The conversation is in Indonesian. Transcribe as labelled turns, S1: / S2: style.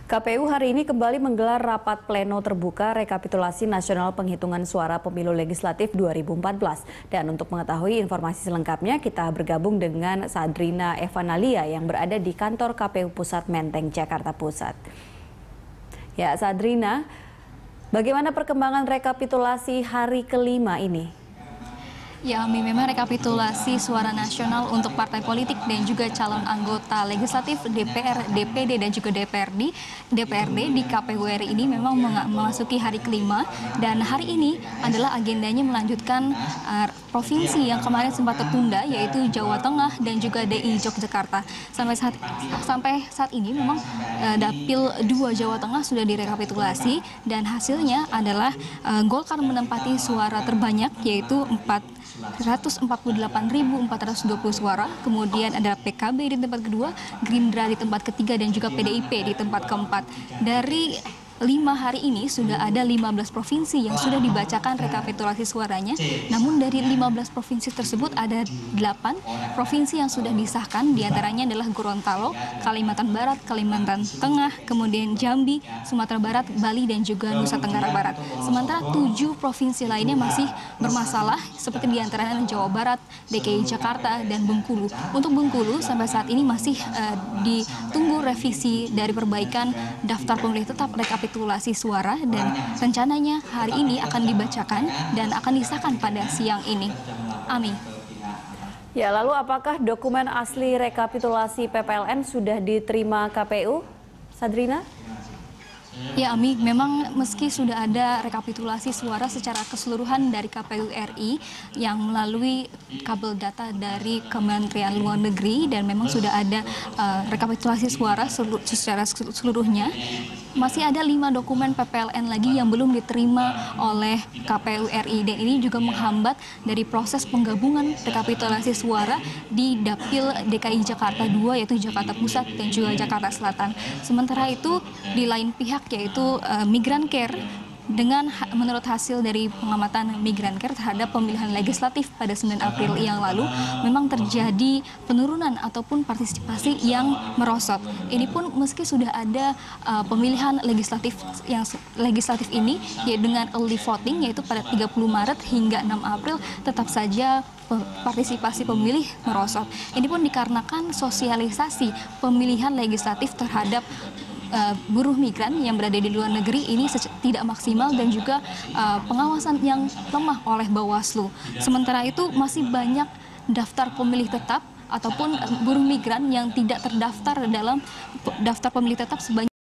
S1: KPU hari ini kembali menggelar rapat pleno terbuka rekapitulasi nasional penghitungan suara pemilu legislatif 2014. Dan untuk mengetahui informasi selengkapnya, kita bergabung dengan Sadrina Evanalia yang berada di kantor KPU Pusat Menteng, Jakarta Pusat. Ya, Sadrina, bagaimana perkembangan rekapitulasi hari kelima ini?
S2: Ya, memang rekapitulasi suara nasional untuk partai politik dan juga calon anggota legislatif DPR, DPD dan juga DPRD di KPU RI ini memang memasuki hari kelima, dan hari ini adalah agendanya melanjutkan provinsi yang kemarin sempat tertunda, yaitu Jawa Tengah dan juga DI Yogyakarta. Sampai saat ini memang Dapil 2 Jawa Tengah sudah direkapitulasi dan hasilnya adalah Golkar menempati suara terbanyak, yaitu 448.420 suara. Kemudian ada PKB di tempat kedua, Gerindra di tempat ketiga, dan juga PDIP di tempat keempat. Dari 5 hari ini sudah ada 15 provinsi yang sudah dibacakan rekapitulasi suaranya. Namun dari 15 provinsi tersebut ada 8 provinsi yang sudah disahkan, diantaranya adalah Gorontalo, Kalimantan Barat, Kalimantan Tengah, kemudian Jambi, Sumatera Barat, Bali, dan juga Nusa Tenggara Barat. Sementara 7 provinsi lainnya masih bermasalah, seperti diantaranya Jawa Barat, DKI Jakarta, dan Bengkulu. Untuk Bengkulu sampai saat ini masih ditunggu revisi dari perbaikan daftar pemilih tetap rekapitulasi suara, dan rencananya hari ini akan dibacakan dan akan disahkan pada siang ini. Ami.
S1: Ya, lalu apakah dokumen asli rekapitulasi PPLN sudah diterima KPU, Sadrina?
S2: Ya, Ami, memang meski sudah ada rekapitulasi suara secara keseluruhan dari KPU RI yang melalui kabel data dari Kementerian Luar Negeri, dan memang sudah ada rekapitulasi suara secara seluruhnya, masih ada 5 dokumen PPLN lagi yang belum diterima oleh KPU RI, dan ini juga menghambat dari proses penggabungan rekapitulasi suara di Dapil DKI Jakarta 2, yaitu Jakarta Pusat dan juga Jakarta Selatan. Sementara itu di lain pihak, yaitu Migrancare, dengan menurut hasil dari pengamatan Migrancare terhadap pemilihan legislatif pada 9 April yang lalu, memang terjadi penurunan ataupun partisipasi yang merosot. Ini pun meski sudah ada pemilihan legislatif ini, yaitu dengan early voting, yaitu pada 30 Maret hingga 6 April, tetap saja partisipasi pemilih merosot. Ini pun dikarenakan sosialisasi pemilihan legislatif terhadap buruh migran yang berada di luar negeri ini tidak maksimal, dan juga pengawasan yang lemah oleh Bawaslu. Sementara itu masih banyak daftar pemilih tetap ataupun buruh migran yang tidak terdaftar dalam daftar pemilih tetap sebanyak